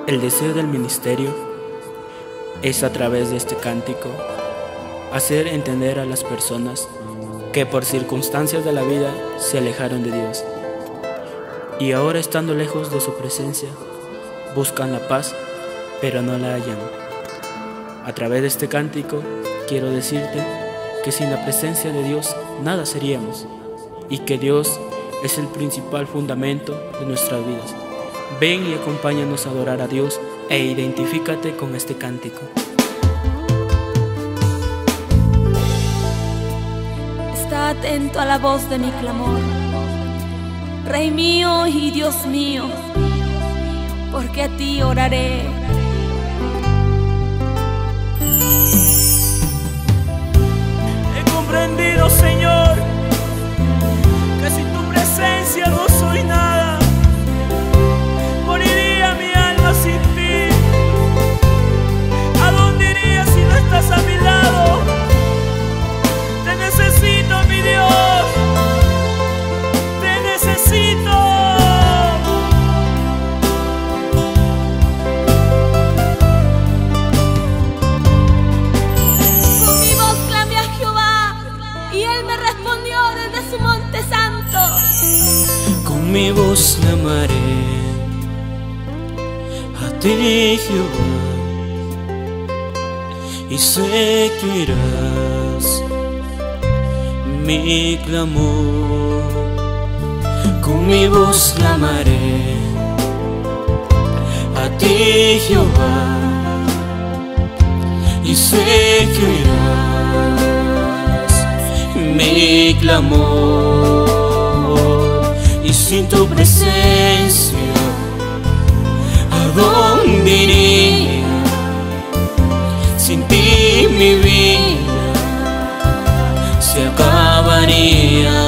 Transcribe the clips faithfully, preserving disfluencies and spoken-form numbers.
El deseo del ministerio es, a través de este cántico, hacer entender a las personas que por circunstancias de la vida se alejaron de Dios y ahora, estando lejos de su presencia, buscan la paz, pero no la hallan. A través de este cántico quiero decirte que sin la presencia de Dios nada seríamos, y que Dios es el principal fundamento de nuestras vidas. Ven y acompáñanos a adorar a Dios e identifícate con este cántico. Está atento a la voz de mi clamor, Rey mío y Dios mío, porque a ti oraré. He comprendido, Señor, que sin tu presencia no soy nada. Moriría mi alma sin ti. ¿A dónde iría si no estás a mi lado? Te necesito, mi Dios. Te necesito. Con mi voz clamé a Jehová y Él me respondió desde su monte santo. Con mi voz clamaré a ti, Jehová, y sé que oirás mi clamor. Con mi voz clamaré a ti, Jehová, y sé que oirás mi clamor. Y sin tu presencia, ¿a dónde iría? Sin ti mi vida se acabaría.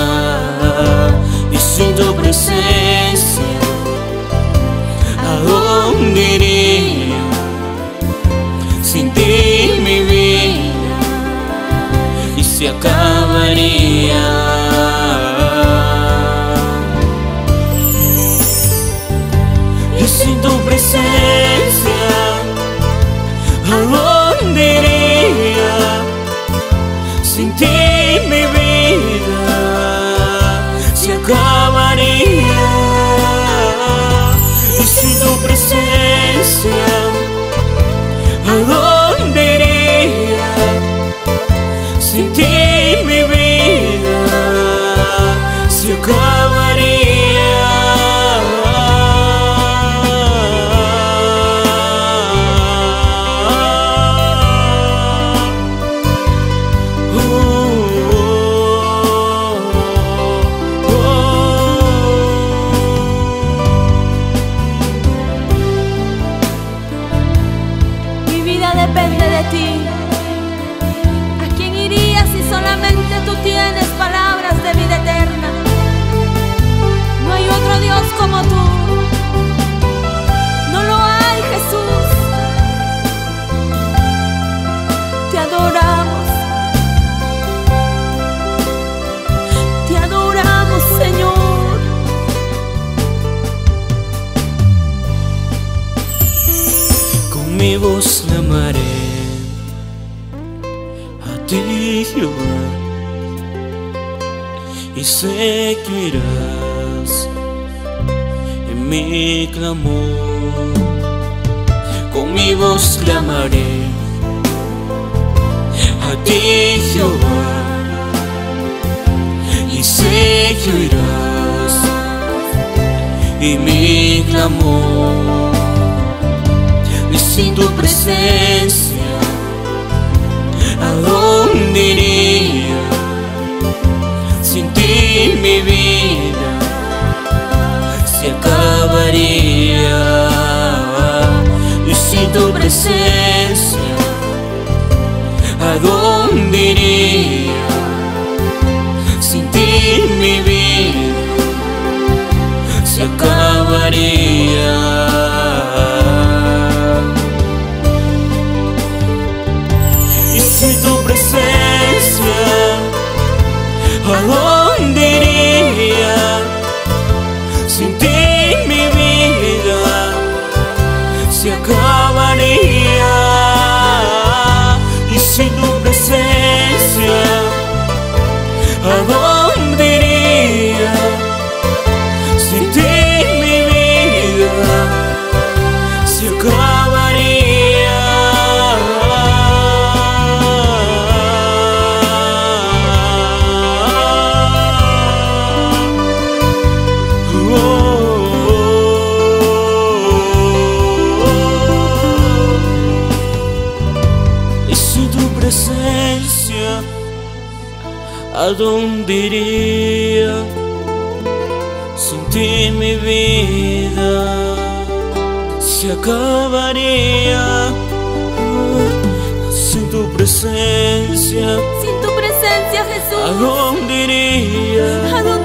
Y sin tu presencia, ¿a dónde iría? Sin ti mi vida y se acabaría. Sin tu presencia, ¿a dónde iría? Sin ti mi vida se acabaría. Y sin tu presencia, ¿a dónde iría? Sin ti mi vida se acabaría. Depende de ti. ¿A quién irías si solamente tú tienes palabras de vida eterna? No hay otro Dios como tú. No lo hay, Jesús. Te adoramos. Te adoramos, Señor. Con mi voz clamaré a ti, Jehová, y sé que oirás en mi clamor. Con mi voz clamaré a ti, Jehová, y sé que oirás en mi clamor. Y sin tu presencia, ¿a dónde iría? Sin ti mi vida se acabaría. Y sin tu presencia, ¿a dónde iría? Sin ti mi vida se acabaría. Sin tu presencia, ¿a dónde iría? Sin ti mi vida ¿A dónde iría? Sin ti mi vida se acabaría. Sin tu presencia, sin tu presencia, Jesús. ¿a dónde iría? ¿A dónde